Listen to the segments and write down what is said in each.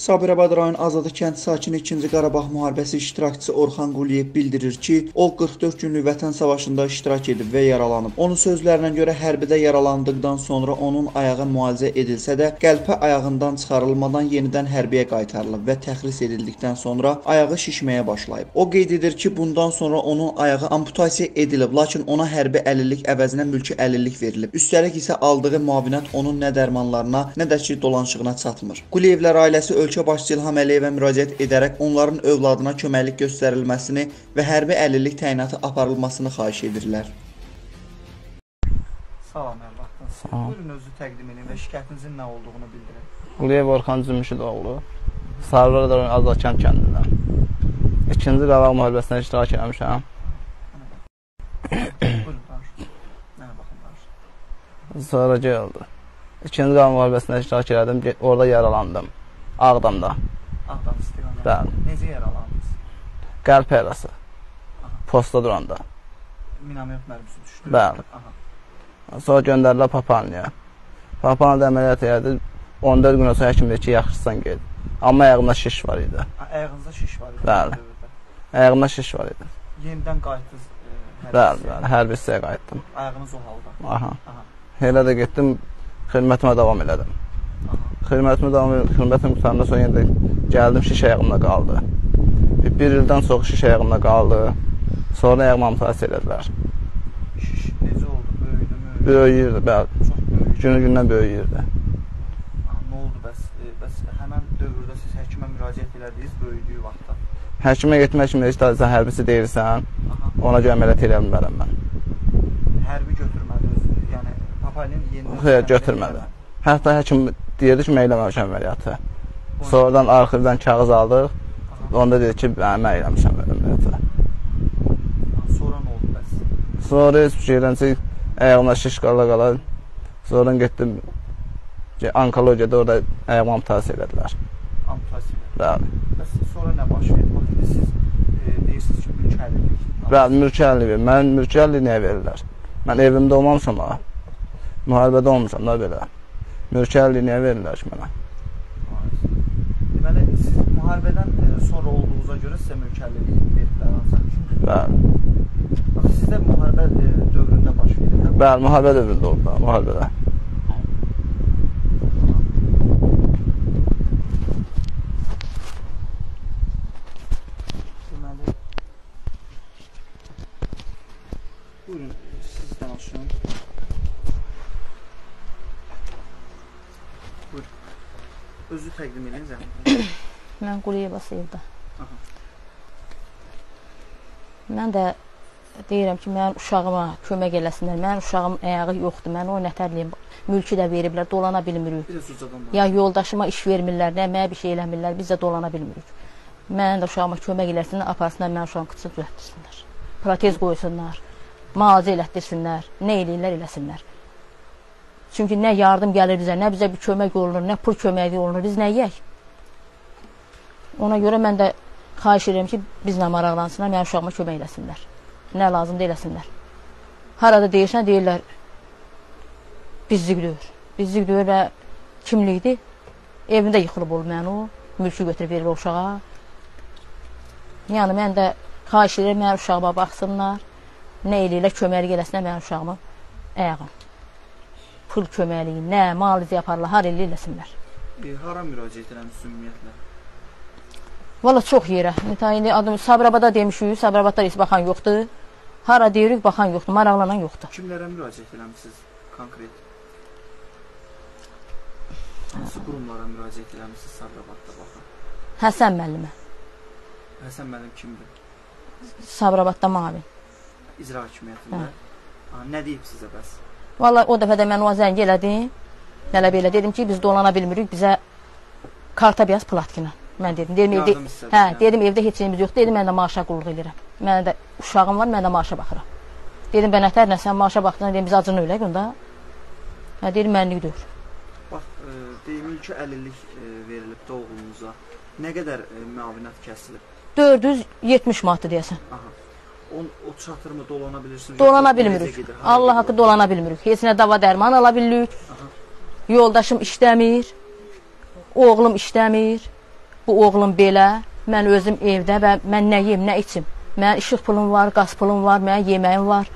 Sabirabad rayon Azadlı kənd sakini 2-ci Qarabağ müharibəsi iştirakçısı Orxan Quliyev bildirir ki, o 44 günlük Vətən savaşında iştirak edib və yaralanıb. Onun sözlərinə görə hərbidə yaralandıqdan sonra onun ayağı müalicə edilsə də, qəlpə ayağından çıxarılmadan yenidən hərbiyə qaytarılıb və təxris edildikdən sonra ayağı şişməyə başlayıb. O qeyd edir ki, bundan sonra onun ayağı amputasiya edilib, lakin ona hərbi əlillik əvəzinə mülki əlillik verilib. Üstəlik isə aldığı müavinət onun nə dərmanlarına, nə də ki dolanışığına çatmır. Quliyevlər ailəsi ölkə başçısı İlham Əliyevə müraciət edərək onların övladına köməklik göstərilməsini və hərbi əlillik təyinatı aparılmasını xahiş edirlər. Salam, hər vaxtınız. Buyurun özü təqdim edin və şikayətinizin nə olduğunu bildirin. Quliyev Orxan Zümüşüdoğlu, Sabirabad rayon Azadlı kəndindən. 2-ci Qarabağ müharibəsində iştirak etmişəm. Buyurun, danışın. Mənə baxın, danışın. Sonra gəldi. 2-ci Qarabağ müharibəsində iştirak etdim, orada yaralandım. Ağdamda. Ağdam istiqamətində. Bəli. Necə yaralandınız? Qəlp yarası. Posta duranda. Minamet mərmisi düşdü. Bəli. Sonra göndərdilər Papanlıya. Papanlıda əməliyyat edirdi. 14 gün sonra həkim dedi ki, yaxşısan ged. Amma ayağımda şiş var idi. Ayağınızda şiş var idi? Bəli. Ayağımda şiş var idi. Yenidən qayıtdınız bəli, hərbi hissəyə qayıtdım. Ayağınız o halda? Aha. Elə də getdim, xidmətimə davam elədim. Xidmətim qutarından sonra yenə gəldim, şiş ayağımda qaldı. Bir ildən sonra şiş ayağımda qaldı. Sonra ayağımı amputasiya elədilər. Şiş necə oldu? Böyüdü mü? Böyüyürdü, bəli. Çox böyüdü. Günü-gündən böyüyürdü. Nə oldu bəs? Bəs həmən dövrdə siz həkimə müraciət elədiniz böyüdüyü vaxtda? Həkimə getmək kimi işte sən hərbisi deyirsən, ona görə əməliyyat eləyə bilmərəm mən. Hərbi götürmədiniz, yəni Papalin yenidən... Xeyr, götürmədi. Hətta həkim deyirdi ki, mən eləməmişəm əməliyyatı. Sonradan arxivdən kağız aldıq, onda dedi ki, mən eləmişəm əməliyyatı. Sonra nə oldu bəs? Sonra heç bir şeydən ki, ayağımda şiş qala-qala, sonradan getdim onkologiyada, orada ayağımı amputasiya elədilər. Amputasiya? Bəli. Bəs sonra nə baş verdi? Siz deyirsiniz ki, mülki əlillik. Bəli, mülki əlillik. Mən mülki əlillik nəyə verirlər? Mən evimdə olmamışam ha. Müharibədə olmuşam da belə. Mülki əlillik nəyə verirlər ki mənə? Deməli, siz müharibədən sonra olduğunuza görə sizə mülki əlillik veriblər ancaq. Bəli. Bax, sizdə müharibə dövründə baş verir. Bəli, müharibə dövründə oldu, müharibədə. Buyurun, siz danışın. Buyurun. Özü təqdim edin zəhmət. Mən Quliyeva Sevda. Mən də deyirəm ki, mənim uşağıma kömək eləsinlər. Mənim uşağım ayağı yoxdur, mən o nətərliyim. Mülki də veriblər, dolana bilmirik. Ya yoldaşıma iş vermirlər, nə mənə bir şey eləmirlər, biz də dolana bilmirik. Mən də uşağıma kömək eləsinlər, aparsınlar, mənim uşağım qıçı düzəltdirsinlər. Protez qoysunlar. Mağazı elətdirsinlər, nə eləyirlər, eləsinlər. Çünki nə yardım gəlir bizə, nə bizə bir kömək olunur, nə pul köməyi olunur, biz nə yiyək? Ona görə mən də xahiş edirəm ki, bizlə maraqlansınlar, mənim uşağıma kömək eləsinlər. Nə lazımdır, eləsinlər. Harada deyirsən, deyirlər, bizlik döyür. Bizlik döyür və kimlikdir? Evində yıxılıb olur mən o, mülkü götürüb verir o uşağa. Yəni, mən də xahiş edirəm, mənim uşağıma baxsınlar. Nə eləyirlər, köməklik eləsinlər mənim uşağımın ayağım. Pul köməkliyi, nə, malizi yaparlar, har eləsinlər. Hara müraciət eləmişsiniz ümumiyyətlə? Valla çox yerə. Adım Sabirabada demişik, Sabirabadda heç baxan yoxdur. Hara deyirik, baxan yoxdur, maraqlanan yoxdur. Kimlərə müraciət eləmişsiniz konkret? Hansı qurumlara müraciət eləmişsiniz Sabirabadda baxan? Həsən müəllimə. Həsən müəllim kimdir? Sabirabadda mavin. İcra hakimiyyətində. Nə deyib sizə bəs? Valla o dəfə də mən ona zəng elədim. Nələ belə dedim ki, biz dolana bilmirik, bizə karta beyaz platkina. Mən dedim, dedim evdə heç şeyimiz yoxdur, dedim mən də maaşa qulluq edirəm. Mənim də uşağım var, mən də maaşa baxıram. Dedim, bən ətərlə sən maaşa baxdın, dedim, biz acını ölək onda. Dedim, mənlik deyir. Bax, mülki əlillik verilib doğulunuza. Nə qədər müavinət kəsilib? 470 manatdır deyəsən. O çatırmı, dolana bilirsiniz? Dolana bilmirik. Allah haqqı dolana bilmirik. Heç nə dava dərman ala bilirik. Yoldaşım işləmir. Oğlum işləmir. bu oğlum belə, mən özüm evdə və mən nə yeyim, nə içim. Mənim işıq pulum var, qaz pulum var, mənim yeməyim var.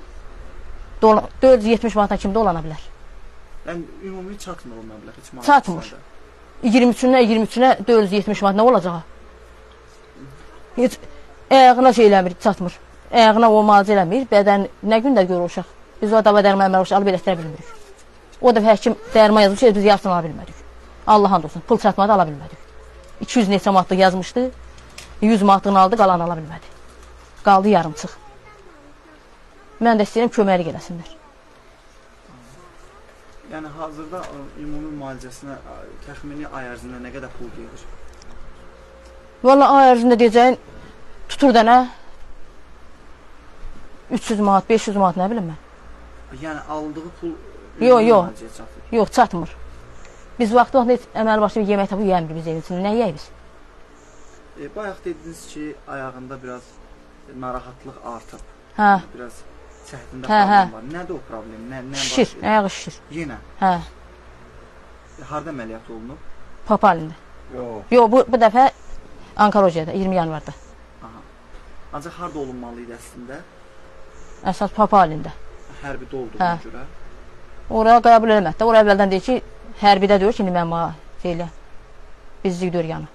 470 manata kim dolana bilər? Yəni ümumi çatmır o məbləğ heç məbləğ. Çatmır. 23-ünə 470 manat nə olacaq? Heç ayağına şey eləmir, çatmır. Ayağına o malcı eləmir, bədən nə gündə görür uşaq. Biz o dava dərman əməli alıb elətdirə bilmirik. O da həkim dərman yazmış, biz yarısını ala bilmədik. Allah and olsun, pul çatmadı, ala bilmədik. 200 neçə manatlıq yazmışdı, 100 manatlığını aldı, qalanı ala bilmədi. Qaldı yarımçıq. Mən də istəyirəm köməklik eləsinlər. Yəni hazırda ümumi müalicəsinə təxmini ay ərzində nə qədər pul gedir? Valla ay ərzində deyəcəyin tutur dənə 300 manat, 500 manat nə bilim mən. Yəni aldığı pul müalicəyə çatır? Yox, çatmır. Biz vaxtı heç əməli başlayıb yemək tapıb yeyəmirik biz evin içində. Nə yeyək biz? Bayaq dediniz ki, ayağında biraz narahatlıq artıb. Hə. Biraz çəhdində problem var. Nədir o problem? Nə şişir, ayağı şişir. Yenə? Hə. Harda əməliyyat olunub? Papalində. Yox, bu dəfə Ankarojiyada, 20 yanvarda. Aha. Ancaq harda olunmalı idi əslində? Əsas Papalində. Hərbidə olduğuna görə. Oraya qəbul eləmədi. Oraya əvvəldən deyir ki, hərbidə deyir ki, indi mən mənə deyirlər. Bizlik deyir yanı.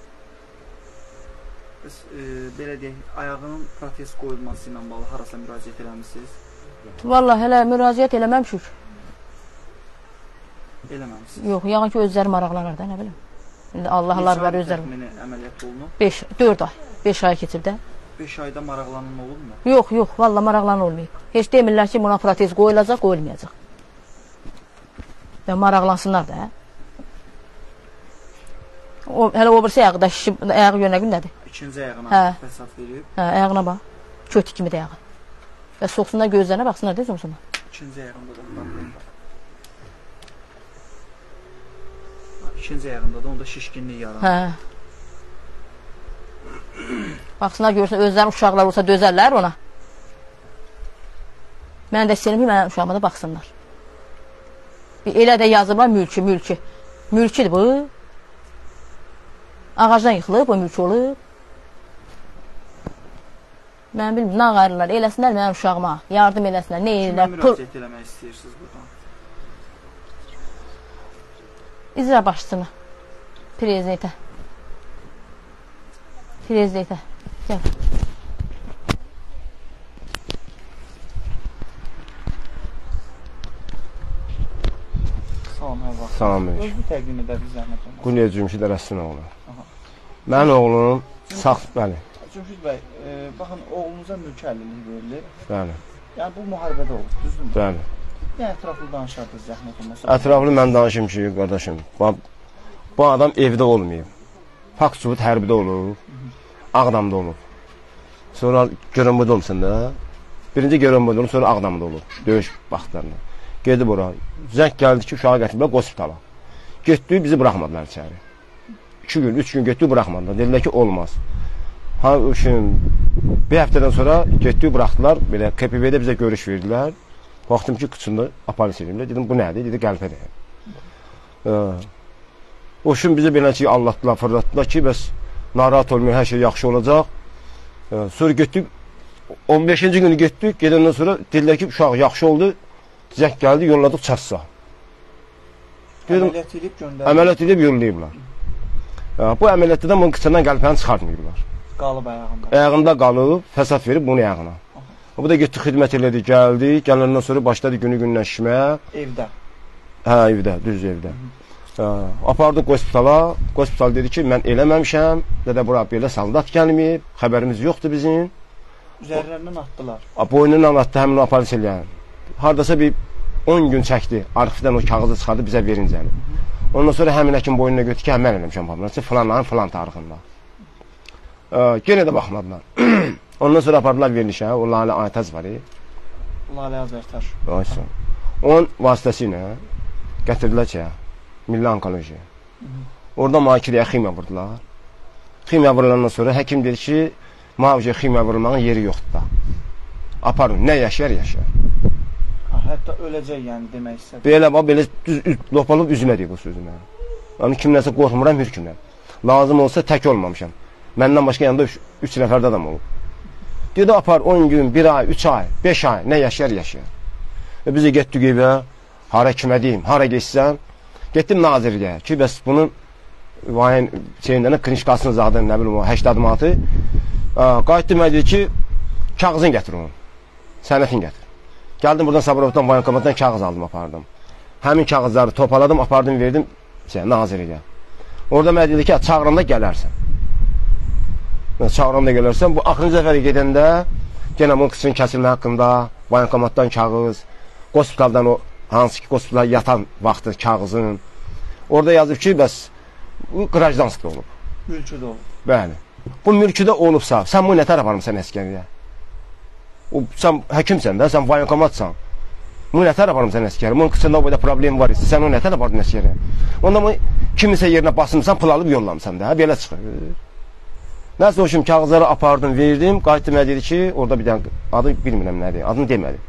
Bəs belə deyək, ayağının protez qoyulması ilə bağlı harasa müraciət eləmişsiniz? Vallahi hələ müraciət eləməmişik. Eləməmişsiniz? Yox, yağın ki özləri maraqlanır da, nə bilim. İndi Allahlar var özləri. Təxmini əməliyyat olunub? 4 ay, 5 ay keçib də. 5 ayda maraqlanan olubmu? Yox, vallahi maraqlanan olmayıb. Heç demirlər ki, buna protez qoyulacaq, qoyulmayacaq. Və maraqlansınlar da. Hələ o birisi ayağı da şişib, ayağı görə nə gündədir? İkinci ayağına fəsad verib? Hə, ayağına bax. Kötü kimi də ayağı. Və soxsunlar gözlərinə, baxsınlar deyəcəm sonra. İkinci ayağında da problem var. İkinci ayağında da onda şişkinlik yaranır. Hə. Baxsınlar görsün, özləri uşaqlar olsa dözərlər ona. Mən də istəyirəm ki, mənim uşağıma da baxsınlar. Elə də yazıblar mülki. Mülkidir bu. Ağacdan yıxılıb, o mülk olub. Mən bilmirəm, nə ağarırlar, eləsinlər mənim uşağıma, yardım eləsinlər, nə eləyirlər. Kimə müraciət eləmək istəyirsiniz buradan? İcra başçısına, prezidentə. Gəl. Salam, hər vaxt. Salam, özünü təqdim edərik zəhmət olmaz. Quniyə Cümşid Rəsinoğlu. Mənim oğlum sağ, bəli. Cümşid bəy, baxın, oğlunuza mülki əlillik verilir. Bəli. Yəni bu müharibədə olub, düzdürmü? Bəli. Yəni ətraflı danışardınız zəhmət olmaz. Ətraflı mən danışım ki, qardaşım, bu adam evdə olmayıb. Fakt sübut hərbidə olub, Ağdamda olub. Sonra Görünmədə olmuşsun da. Birinci Görünmədə olub, sonra Ağdamda olub, döyüş vaxtlarında. Gedib ora. Zəng gəldi ki, uşağı gətiriblər hospitala. Getdi, bizi buraxmadılar içəri. 2 gün, 3 gün getdi, buraxmadılar. Dedilər ki, olmaz. Bir həftədən sonra getdi, buraxdılar. Belə KPV-də bizə görüş verdilər. Baxdım ki, qıçında aparis edimlər. Dedim, bu nədir? Dedi, qəlpədir. O gün bizi belə ki, anlatdılar, fırlatdılar ki, bəs narahat olmayın, hər şey yaxşı olacaq. Sonra getdik, 15-ci günü getdik, gedəndən sonra dedilər ki, uşaq yaxşı oldu. Zəng gəldi, yolladıq Çassa. Əməliyyat edib göndərir. Əməliyyat edib yollayıblar. Bu əməliyyatda da bunun qıçından qəlpəni çıxartmayıblar. Qalıb ayağında. Ayağında qalıb, fəsad verib bunun ayağına. Bu da getdi, xidmət elədi, gəldi. Gələndən sonra başladı günü-gündən şişməyə. Evdə? Hə, evdə, düz evdə. Apardıq hospitala. Hospital dedi ki, mən eləməmişəm. Dədə bura belə saldat gəlməyib. Xəbərimiz yoxdur bizim. Üzərlərindən atdılar. Boynundan atdı, həmin o aparis eləyən. Hardasa bir 10 gün çəkdi. Arxivdən o kağızı çıxardı, bizə verincəni. Ondan sonra həmin həkim boynuna götürdü ki, mən eləmişəm aparisi. Filanların filan tarixində. Yenə də baxmadılar. Ondan sonra apardılar verilişə. O Lalə Aytaz var. Lalə Azərtaş. Onun vasitəsilə gətirdilər ki, Milli Onkolojiya. Orada makiliyə ximiya vurdular. Ximiya vurulandan sonra həkim dedi ki, müalicə ximiya vurulmağın yeri yoxdur da. Aparın, nə yaşayar, yaşayar. Hətta öləcək, yəni demək istədim. Belə, belə düz lopalıb üzümə deyib bu sözümə. Yəni kimləsə qorxmuram, hürkümdən. Lazım olsa tək olmamışam. Məndən başqa yanında 3 nəfər adam olub. Dedi, apar 10 gün, 1 ay, 3 ay, 5 ay, nə yaşayar. Biz də getdik evə, hara kimə deyim, hara geçsən, getdim nazirliyə ki, bəs bunun vayın şeyindən kınışqasını zadım, nə bilim o 80 manatı. Qayıtdım dedi ki, kağızını gətir onu, sənətin gətir. Gəldim buradan Sabirabaddan, bankomatdan kağız aldım, apardım. Həmin kağızları topaladım, apardım, verdim nazirliyə. Orada mənə dedi ki, çağıranda gələrsən. Çağıranda gələrsən, bu axırıncı dəfəli gedəndə genə bunun qısmın kəsilmə haqqında, bankomatdan kağız, hospitaldan o hansı ki hospital yatan vaxtı kağızın. Orada yazıb ki, bəs bu qrajdanskda olub. Mülküdə olub. Bəli. Bu mülküdə olubsa, sən bunu nətər aparmısan əskəriyə? Sən həkimsən də, sən bankomatsan. Bunu nətər aparmısan əskəriyə? Bunun qısında o boyda problem var ise, sən onu nətər apardın əskəriyə? Onda bunu kimisə yerinə basımsan, pul alıb yollamısan da, belə çıxır. Nəsə hoşum, kağızları apardım, verdim, qayıtdım, dedi ki, orada bir dənə adı bilmirəm nədir, adını demədi.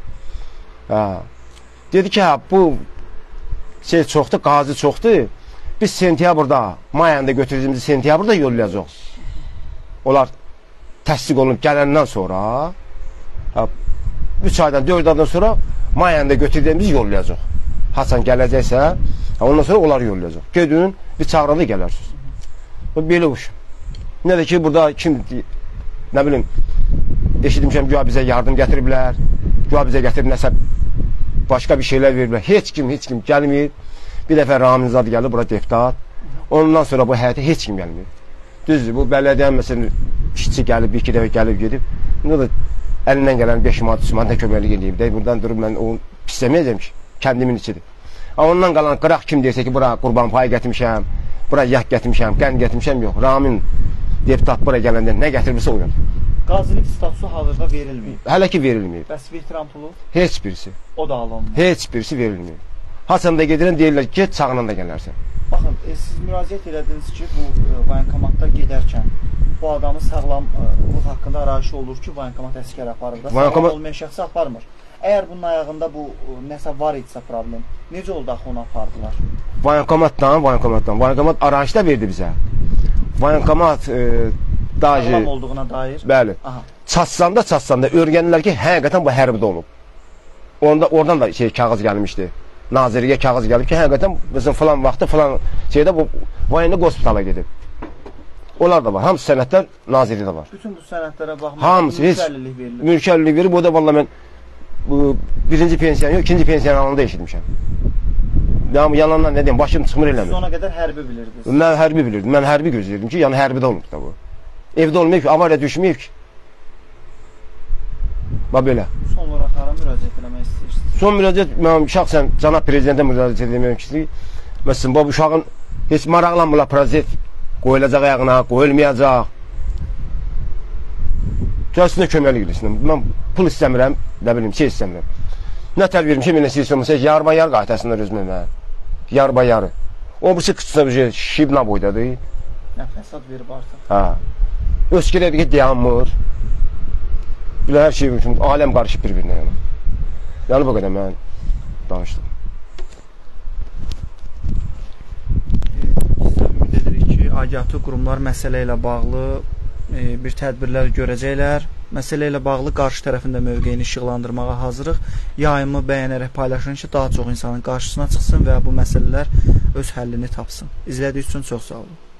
Dedi ki, bu şey çoxdur, qazi çoxdur, biz sentyabrda, may ayında götürdüyümüzü sentyabrda yollayacaq. Onlar təsdiq olunub gələndən sonra, 3 aydan, 4 aydan sonra may ayında götürdüyümüzü yollayacaq. Hasan gələcəksə, ondan sonra onlar yollayacaq. Gedin, bir çağıranda gələrsiniz. Belə hoşum. Nə də ki, burada kim, nə bilim, eşitmişəm, güya bizə yardım gətiriblər, güya bizə gətirib nəsə başqa bir şeylər veriblər. Heç kim gəlmir. Bir dəfə Ramin Zad gəldi, bura deputat. Ondan sonra bu həyətə heç kim gəlmir. Düzdür, bu bələdiyyən məsələn, işçi gəlib, 2 dəfə gəlib, gedib. Bunda da əlindən gələn 5 manat, 3 manat köməklik edeyim. Buradan durub, mən onu pisləməyəcəm ki, kəndimin içidir. Ondan qalan qıraq kim deyirsə ki, bura qurban payı gətirmişəm, bura yağ gətirmişəm, qən gətirmişəm, yox. Ramin deputat bura gələndə nə gətirmişsə o gəlir. Qazilik statusu hazırda verilməyib. Hələ ki verilməyib. Bəs veteran pulu? Heç birisi. O da alınmır. Heç birisi verilməyib. Haçanda gedirən deyirlər ki, get çağınanda gələrsən. Baxın, siz müraciət elədiniz ki, bu bankomatda gedərkən bu adamın sağlamlıq haqqında arayışı olur ki, bankomat əskər aparır da, sağlam olmayan şəxsi aparmır. Əgər bunun ayağında bu nəsə var idisə problem, necə oldu axı onu apardılar? Bankomat arayışda verdi bizə. Bankomat sağlam olduğuna dair. Bəli. Çatsanda öyrənirlər ki, həqiqətən bu hərbidə olub. Oradan da kağız gəlmişdi. Nazirliyə kağız gəlib ki, həqiqətən bizim falan vaxtı falan şeydə bu vayında hospitala gedib. Onlar da var. Hamısı sənədlər nazirlikdə var. Bütün bu sənədlərə baxmayın, mülkəllilik verilir. Mülkəllilik verir. Bu da valla mən birinci pensiyanı yox, ikinci pensiyanı alanda eşitmişəm. Yalandan nə deyim, başım çıxmır eləmir. Siz ona qədər hərbi bilirdiniz. Mən hərbi bilirdim. Mən hərbi gözləyirdim ki, yəni hərbidə olub da bu. Evdə olmayıb ki, avariya düşməyib ki. Bax belə. Son olaraq hara müraciət eləmək istəyirsiniz? Son müraciət, mən şəxsən cənab prezidentə müraciət edəmək istəyirəm. Məsələn, bu uşağın heç maraqlanmırlar prezident qoyulacaq ayağına, qoyulmayacaq. Gəlsinə köməklik edilsin. Mən pul istəmirəm, nə bilim, şey istəmirəm. Nə tər vermişəm, elə istəyirəm, yarbayar qaytasınlar özümə mən. Yarbayarı. O birisi qıçısına şibna boydadır. Nə fəsad verib artıq. Hə. Öskürədir ki, dayanmır. Bilə hər şey üçün, aləm qarışıb bir-birinə yəni. Yəni bu qədər mən danışdım. Ümid edirik ki, aidiyyatı qurumlar məsələ ilə bağlı bir tədbirlər görəcəklər. Məsələ ilə bağlı qarşı tərəfində mövqeyini işıqlandırmağa hazırıq. Yayımı bəyənərək paylaşın ki, daha çox insanın qarşısına çıxsın və bu məsələlər öz həllini tapsın. İzlədiyiniz üçün çox sağ olun.